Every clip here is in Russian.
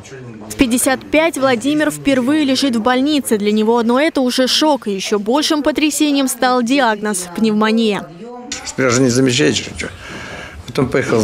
В 55 Владимир впервые лежит в больнице. Для него одно это уже шок. И еще большим потрясением стал диагноз – пневмония. Даже не замечаете, что. Потом поехал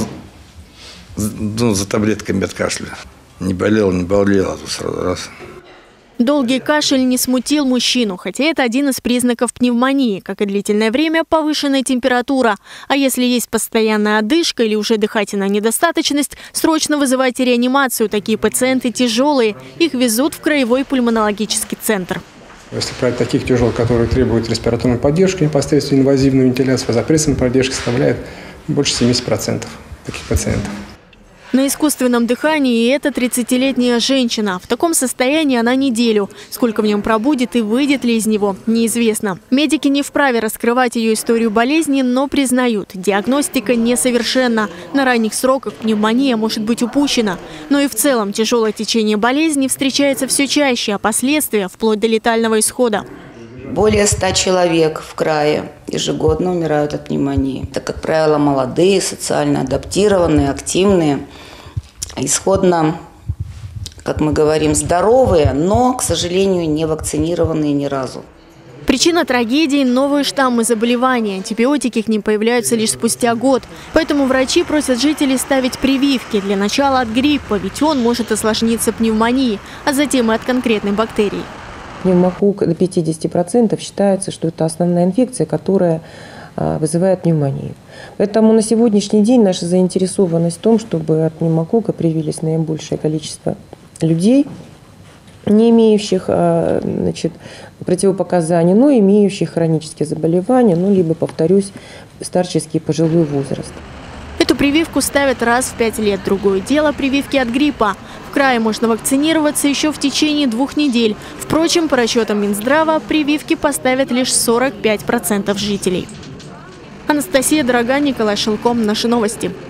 за таблетками от кашля. Не болел, а тут сразу раз. Долгий кашель не смутил мужчину, хотя это один из признаков пневмонии, как и длительное время повышенная температура. А если есть постоянная одышка или уже дыхательная недостаточность, срочно вызывайте реанимацию. Такие пациенты тяжелые. Их везут в краевой пульмонологический центр. Если брать таких тяжелых, которые требуют респираторной поддержки, непосредственно инвазивную вентиляцию, запрессная поддержка составляет больше 70% таких пациентов. На искусственном дыхании и эта 30-летняя женщина. В таком состоянии она неделю. Сколько в нем пробудет и выйдет ли из него, неизвестно. Медики не вправе раскрывать ее историю болезни, но признают, диагностика несовершенна. На ранних сроках пневмония может быть упущена. Но и в целом тяжелое течение болезни встречается все чаще, а последствия вплоть до летального исхода. Более 100 человек в крае ежегодно умирают от пневмонии. Это, как правило, молодые, социально адаптированные, активные, исходно, как мы говорим, здоровые, но, к сожалению, не вакцинированные ни разу. Причина трагедии – новые штаммы заболевания. Антибиотики к ним появляются лишь спустя год. Поэтому врачи просят жителей ставить прививки. Для начала от гриппа, ведь он может осложниться пневмонией, а затем и от конкретной бактерии. Пневмокок до 50% считается, что это основная инфекция, которая вызывает пневмонию. Поэтому на сегодняшний день наша заинтересованность в том, чтобы от пневмокока привились наибольшее количество людей, не имеющих противопоказаний, но имеющих хронические заболевания, либо, повторюсь, старческий пожилой возраст. Эту прививку ставят раз в 5 лет. Другое дело – прививки от гриппа. В крае можно вакцинироваться еще в течение 2 недель. Впрочем, по расчетам Минздрава, прививки поставят лишь 45% жителей. Анастасия Дорога, Николай Шелком. Наши новости.